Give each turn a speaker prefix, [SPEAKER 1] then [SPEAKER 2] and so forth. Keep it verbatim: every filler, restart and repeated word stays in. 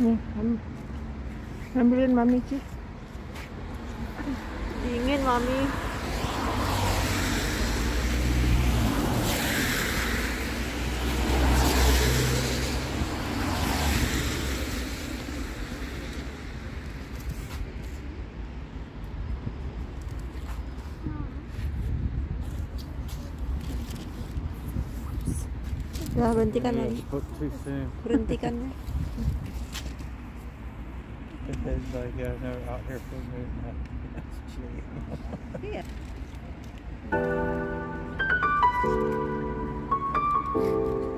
[SPEAKER 1] Nih, am- ambilin mami sih.
[SPEAKER 2] Dingin mami. Udah berhentikan
[SPEAKER 3] Yeah,
[SPEAKER 2] lagi.
[SPEAKER 3] book too soon.
[SPEAKER 2] Berhentikan ya.
[SPEAKER 3] It's like, yeah, no, out here for a minute. That's chilly.
[SPEAKER 2] Iya.